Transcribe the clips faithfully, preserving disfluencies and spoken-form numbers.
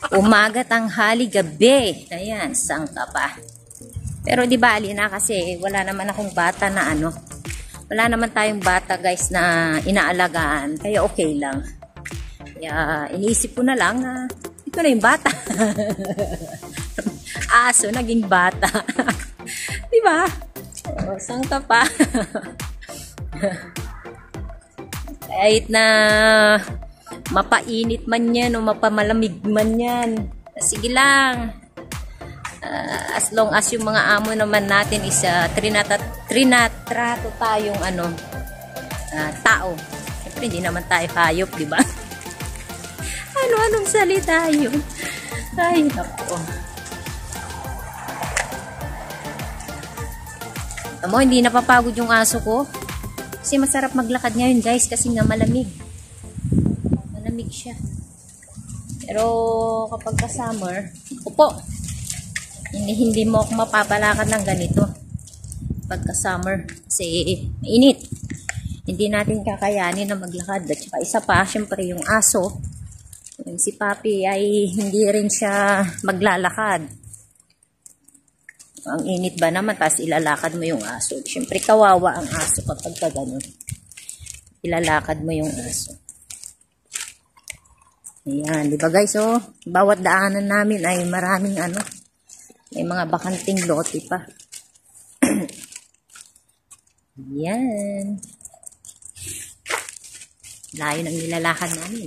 Umaga, tanghali, gabi. Ayan, saan ka pa? Pero di bali na kasi wala naman akong bata na ano. Wala naman tayong bata guys na inaalagaan. Kaya okay lang. Kaya iniisip ko na lang na ito na yung bata. Aso, naging bata. Di ba? O, saan ka pa? Kahit na mapainit man yan o mapamalamig man yan. Sige lang. Uh, as long as yung mga amo naman natin is uh, trinata, trinatrato tayong ano, uh, tao. Siyempre hindi naman tayo hayop, di ba? Ano-anong salita yun? Ay, naku. Amo, hindi napapagod yung aso ko. Kasi masarap maglakad ngayon guys kasi nga malamig. Malamig siya. Pero kapag ka-summer, upo. Hindi, hindi mo ako mapapalakad ng ganito. Pagka summer, kasi mainit. Hindi natin kakayanin na maglakad. At saka isa pa, syempre yung aso, yung si Papi ay hindi rin siya maglalakad. Ang init ba naman, tapos ilalakad mo yung aso. Syempre kawawa ang aso kapag ka ganun. Ilalakad mo yung aso. Ayan, di ba guys, oh, bawat daanan namin ay maraming ano, may mga bakanting lote pa. Yan. Layo ng nilalakad namin.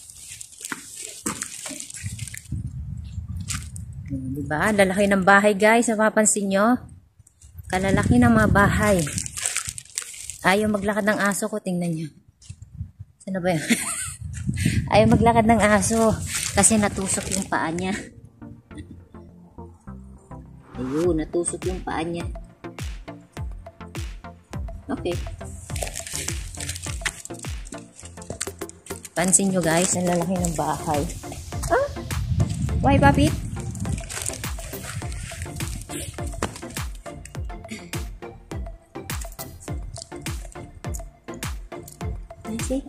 Diba? Lalaki ng bahay guys. Napapansin nyo? Kalalaki ng mga bahay. Ayaw maglakad ng aso ko. Tingnan nyo. Saan ba yun? Ayaw maglakad ng aso. Kasi natusok yung paa niya. Ayun, natusok yung paa niya. Okay. Pansin nyo guys, ang lalaki ng bahay. Ah? Why, Papi? I see.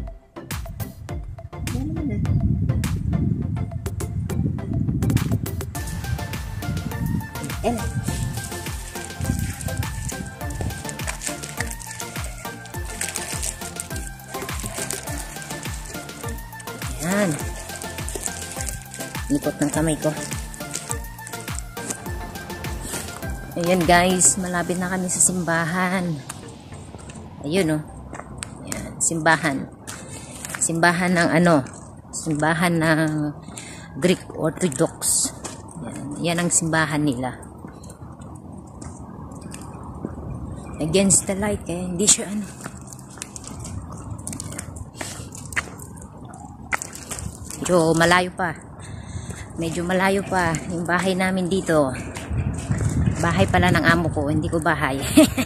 Ano naman na? Eh. Yan. Ikot ng kamay ko. Ayan guys, malapit na kami sa simbahan. Ayun oh. Yan, simbahan. Simbahan ng ano? Simbahan ng Greek Orthodox. Yan, yan ang simbahan nila. Against the light, kaya hindi siya ano. Medyo malayo pa. Medyo malayo pa yung bahay namin dito. Bahay pala ng amo ko, hindi ko bahay.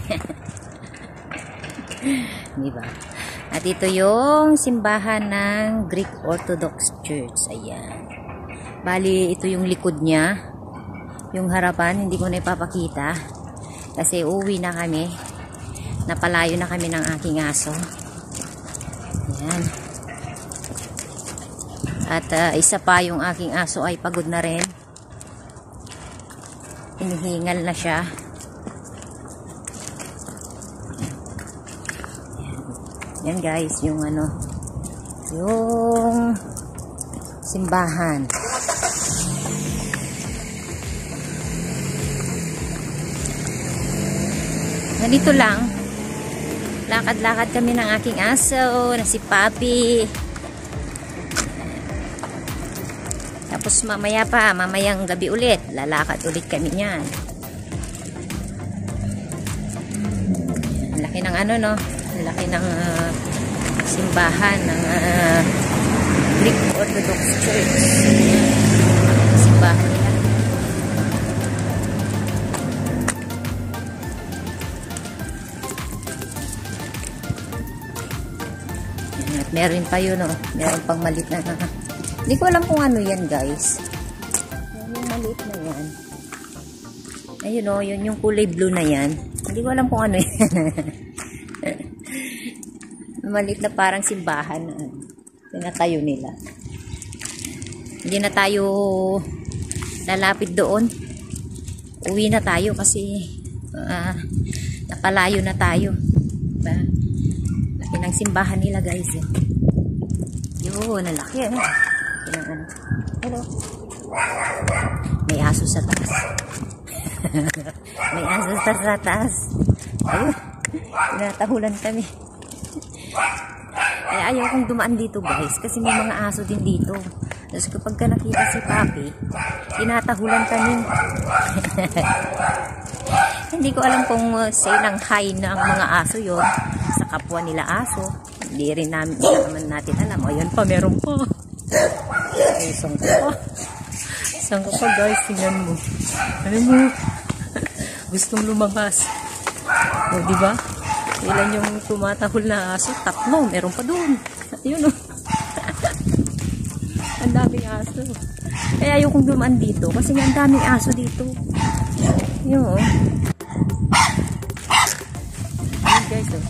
Di ba? At ito yung simbahan ng Greek Orthodox Church. Ayan. Bali, ito yung likod niya. Yung harapan, hindi ko na ipapakita. Kasi uwi na kami. Napalayo na kami ng aking aso. Ayan. At uh, isa pa yung aking aso ay pagod na rin. Hinihingal na siya. Yan guys, yung ano, yung simbahan. Ganito lang. Lakad-lakad kami ng aking aso na si Papi. Tapos mamaya pa, mamayang gabi ulit, lalakad ulit kami niyan. Laki ng ano no, laki ng uh, simbahan ng uh, Greek Orthodox Church. Simbahan nila. At meron pa yun no, meron pang malit na uh, hindi ko alam kung ano yan guys. Yung maliit na yan. Ayun o, yun yung kulay blue na yan. Hindi ko alam kung ano yan. Maliit na parang simbahan na pinatayo nila. Hindi na tayo lalapit doon. Uwi na tayo kasi uh, napalayo na tayo. Diba? Laki ng simbahan nila guys. Eh. Yun, nalaki. Ano? Ano? Hello. May aso sa taas. May aso sa taas. Ayun. Tinatahulan kami. Ay, ayaw kong dumaan dito guys kasi may mga aso din dito. Tapos kapag ka nakita si Papi, tinatahulan kami. Hindi ko alam kung uh, say ng hi ng mga aso yon sa kapwa nila aso. Hindi rin namin, naman natin alam. O yun pa, meron pa. Ay, isang ka pa. Isang ka pa guys, tingnan mo. Ano mo? Gustong lumabas. O, diba? Ilan yung tumatahol na aso? Tatlo. Meron pa doon. Ayun o. Ang daming aso. Kaya ayokong dumaan dito. Kasi nga ang daming aso dito. Yun o. Ayun guys o.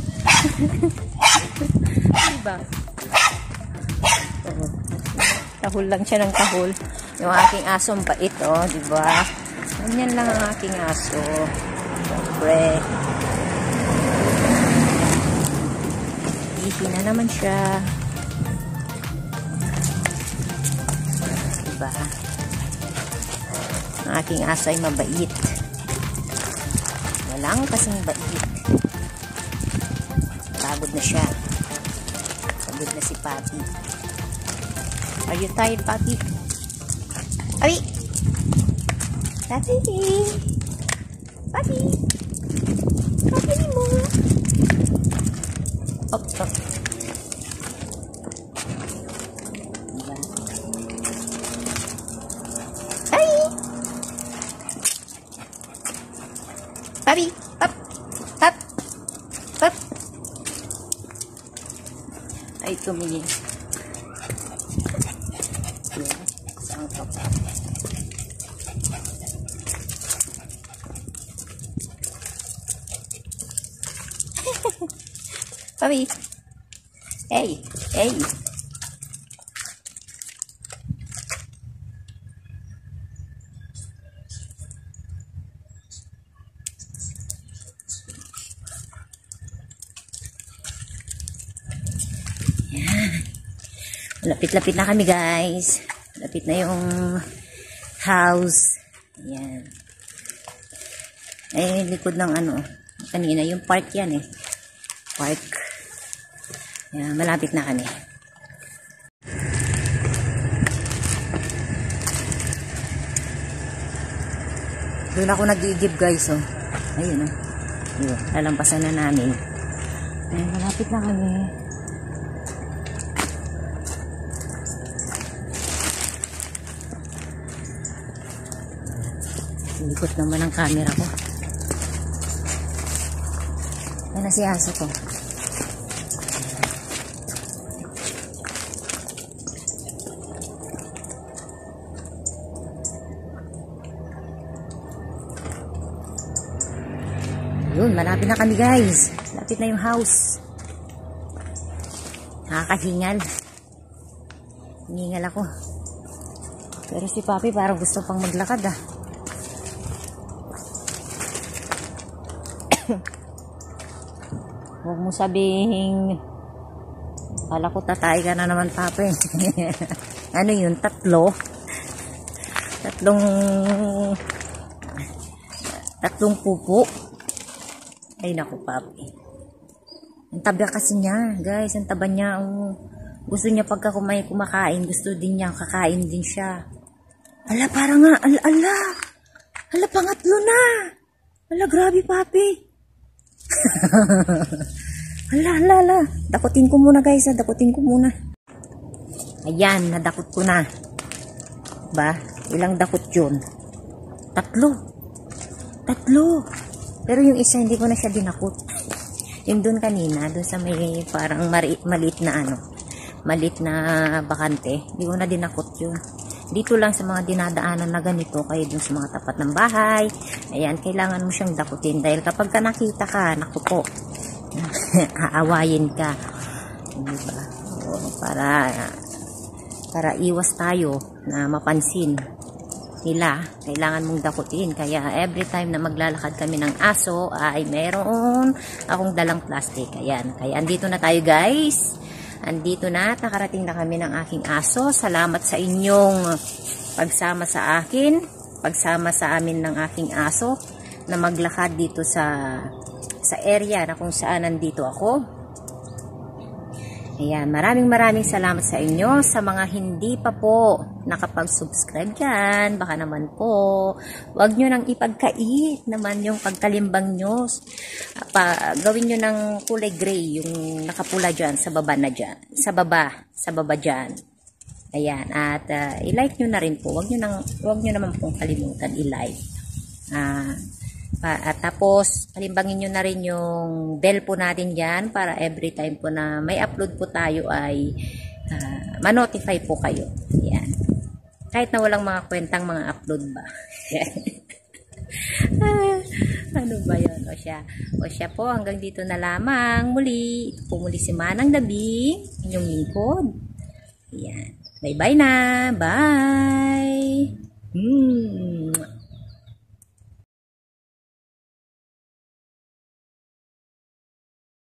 Diba? Oo. Tahol lang siya ng tahol. Yung aking aso ang bait o. Diba? Ganyan lang ang aking aso. Siyempre. Ihi na naman siya. Diba? Ang aking aso ay mabait. Walang kasing bait. Pagod na siya. Pagod na si Papi. Are you tired, Papi? Papi! Papi! Papi! Papi mo! Op, op. Diba? Ay! Papi! Up! Up! Up! Ay, tumingin. Diba? Saan ka pa? Papi! Hey! Hey! Yan. Lapit-lapit na kami guys. Lapit na yung house. Yan. Eh, likod ng ano. Kanina, yung park yan eh. Park. Yan, malapit na kami. Doon ako nag-iigib guys, oh. Ayun, oh. Ayun, lalampasan na namin. Ayun, malapit na kami. Likot naman ang camera ko. Ayun na si aso ko. Yun, malapit na kami guys. Malapit na yung house. Nakakahingal. Hiningal ako. Pero si Papi parang gusto pang maglakad ah. Huwag mo sabihin, kala ko tatay ka na naman Papi. Ano yun? Tatlo? Tatlong tatlong pupo. Ay naku Papi. Ang taba kasi niya guys. Ang taba niya. Um, gusto niya pagka kumay kumakain. Gusto din niya kakain din siya. Ala parang nga. Ala ala. Ala pangatlo na. Ala grabe Papi. Ala ala ala. Dakutin ko muna guys. Dakutin ko muna. Ayan. Nadakot ko na. Ba? Ilang dakot yun? Tatlo. Tatlo. Pero yung isa, hindi ko na siya dinakot. Yung doon kanina, doon sa may parang maliit na ano, maliit na bakante, hindi ko na dinakot yun. Dito lang sa mga dinadaanan na ganito, kayo doon sa mga tapat ng bahay, ayan, kailangan mo siyang dakutin. Dahil kapag ka nakita ka, naku po, aawayin ka. Diba? O, para para iwas tayo na mapansin nila. Kailangan mong dakutin. Kaya every time na maglalakad kami ng aso ay meron akong dalang plastic. Ayan. Kaya andito na tayo guys. Andito na. Nakarating na kami ng aking aso. Salamat sa inyong pagsama sa akin. Pagsama sa amin ng aking aso na maglakad dito sa sa area na kung saan nandito ako. Ayan, maraming maraming salamat sa inyo. Sa mga hindi pa po nakapag-subscribe dyan, baka naman po, wag nyo nang ipagkait naman yung pagkalimbang nyo. Pa, gawin nyo ng kulay gray, yung nakapula dyan, sa baba na dyan. Sa baba, sa baba dyan. Ayan, at uh, i-like nyo na rin po. Wag nyo, nang, wag nyo naman pong kalimutan i-like. Ah... Uh, At tapos, kalimbangin nyo na rin yung bell po natin dyan para every time po na may upload po tayo ay uh, ma-notify po kayo. Yan. Kahit na walang mga kwentang mga upload ba. Ano ba yun? O siya. O siya po, hanggang dito na lamang. Muli, ito po muli si Manang Dabing, inyong lingkod. Yan. Bye-bye na. Bye!